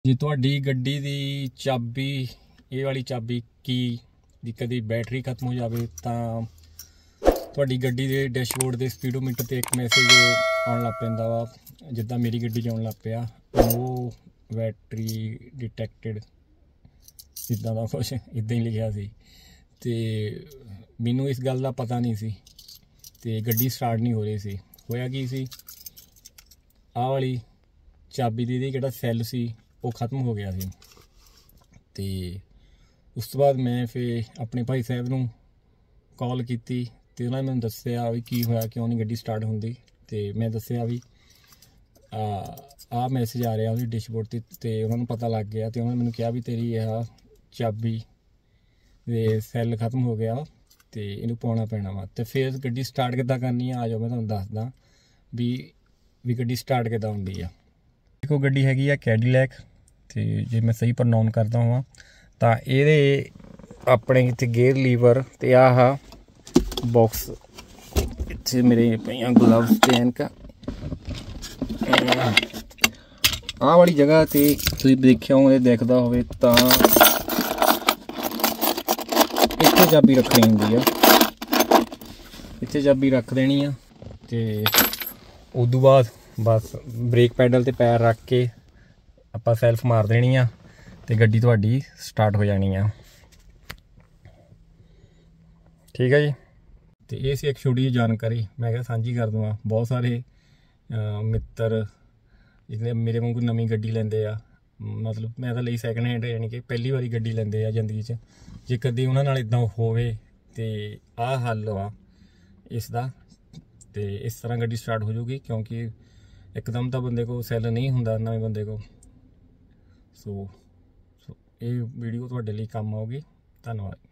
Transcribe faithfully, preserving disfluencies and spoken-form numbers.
ਜੇ ਤੁਹਾਡੀ ਗੱਡੀ ਦੀ ਚਾਬੀ ਇਹ ਵਾਲੀ ਚਾਬੀ ਕੀ ਦੀ ਕਦੀ ਬੈਟਰੀ ਖਤਮ ਹੋ ਜਾਵੇ ਤਾਂ ਤੁਹਾਡੀ ਗੱਡੀ ਦੇ ਡੈਸ਼ਬੋਰਡ ਦੇ ਸਪੀਡੋਮੀਟਰ ਤੇ ਇੱਕ ਮੈਸੇਜ ਆਉਣ ਲੱਗ ਪੈਂਦਾ ਵਾ, ਜਿੱਦਾਂ ਮੇਰੀ ਗੱਡੀ 'ਚ ਆਉਣ ਲੱਗ ਪਿਆ ਉਹ ਬੈਟਰੀ ਡਿਟੈਕਟਡ, ਇੱਦਾਂ ਦਾ ਕੁਛ ਇੱਦਾਂ ਹੀ ਲਿਖਿਆ ਸੀ। ਤੇ ਮੈਨੂੰ ਇਸ ਗੱਲ ਦਾ ਪਤਾ ਨਹੀਂ ਸੀ ਤੇ ਗੱਡੀ ਸਟਾਰਟ ਨਹੀਂ ਹੋ ਰਹੀ ਸੀ। ਹੋਇਆ ਕੀ ਸੀ, ਆਹ ਵਾਲੀ ਚਾਬੀ ਦੀ ਜਿਹੜਾ ਸੈੱਲ ਸੀ ਉਹ ख़त्म हो गया सी। तो उस तो बाद मैं फिर अपने भाई साहब नूं कॉल की तो उन्होंने मैंने दसिया भी की होया, क्यों नहीं गड्डी स्टार्ट होंदी। तो मैं दसिया भी आ आ मैसेज आ रहा डैशबोर्ड ते ते उन्होंने पता लग गया। तो उन्होंने मैंने कहा भी तेरी यह चाबी दे सैल खत्म हो गया तो इनू पाना पैना वा। तो फिर गड्डी स्टार्ट किद्दां करनी है, आ जाओ मैं तुहानूं दसदा भी भी गड्डी स्टार्ट किद्दां हुंदी आ। देखो गड्डी हैगी आ कैडीलैक, तो जे मैं सही प्रनाउन करता हुआ तो ये अपने इतने गेयर लीवर तो आह बॉक्स इतने मेरे पे ग्लव्स ते एनक आह वाली जगह तो तुसीं देखिया हो देखदा होवे तां इत्थे चाबी रखनी हुंदी आ, इत्थे चाबी रख देनी आ। ते उदों बाद बस ब्रेक पैडल ते पैर रख के आपां सैल्फ मार देनी आ ते गड्डी तुहाडी स्टार्ट हो जानी आ। ठीक है जी। तो ये सी एक छोटी जी जानकारी मैं क्या सांझी कर दूँगा। बहुत सारे मित्र जितने मेरे वांगू नवीं गड्डी लैंदे आ, मतलब मैं तो लई सैकेंड हैंड, यानी कि पहली बारी गड्डी लैंदे आ जिंदगी च। जे कदी उन्हां नाल इदां होवे ते आ हल वा इसदा, ते इस तरह गड्डी स्टार्ट हो जाऊगी, क्योंकि एकदम तो बंदे को सैल नहीं हुंदा नवे बंदे को। सो सो ये वीडियो तुहाडे लई काम आऊगी। धन्नवाद।